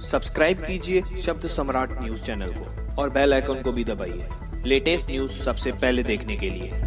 Subscribe कीजिए शब्द सम्राट न्यूज चैनल को और बेल आइकन को भी दबाइए लेटेस्ट न्यूज सबसे पहले देखने के लिए।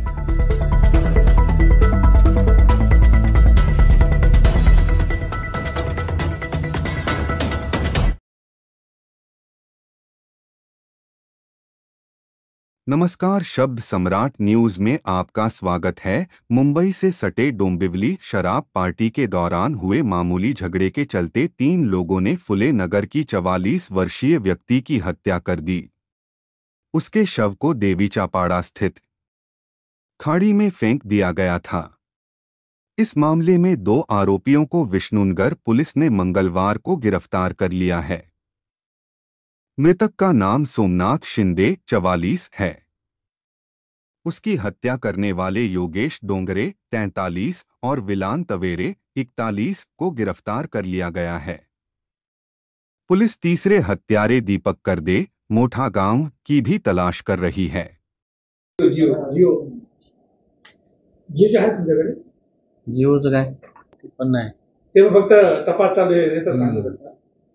नमस्कार, शब्द सम्राट न्यूज में आपका स्वागत है। मुंबई से सटे डोंबिवली शराब पार्टी के दौरान हुए मामूली झगड़े के चलते 3 लोगों ने फुले नगर की 44 वर्षीय व्यक्ति की हत्या कर दी। उसके शव को देवीचापाड़ा स्थित खाड़ी में फेंक दिया गया था। इस मामले में 2 आरोपियों को विष्णुनगर पुलिस ने मंगलवार को गिरफ्तार कर लिया है। मृतक का नाम सोमनाथ शिंदे 44 है। उसकी हत्या करने वाले योगेश डोंगरे 43 और विलान तवेरे 41 को गिरफ्तार कर लिया गया है। पुलिस तीसरे हत्यारे दीपक करदे मोठा गांव की भी तलाश कर रही है। जिओ जे आहे तुमच्याकडे जिओचं काय ते पण नाही ते फक्त तपास चालू आहे तर सांगू शकता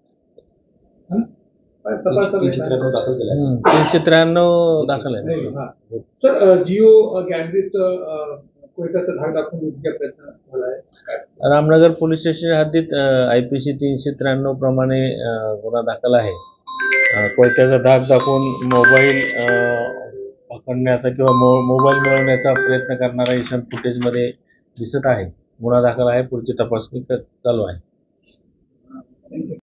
तपास चालू आहे 393 दाखल आहे। सर जिओ गॅलरीत कोयत्याचा धाक दाखवून लुटण्याचा प्रयत्न झाला आहे। रामनगर पोलीस स्टेशन हद्दीत IPC 393 प्रमाणे गुन्हा दाखल आहे। कोयत्याचा धाक दाखवून मोबाईल पकडण्याचा किंवा मोबाईल मिळवण्याचा प्रयत्न करणारा इसम फुटेजमध्ये दिसत आहे। गुन्हा दाखल आहे, पुढची तपासणी चालू आहे।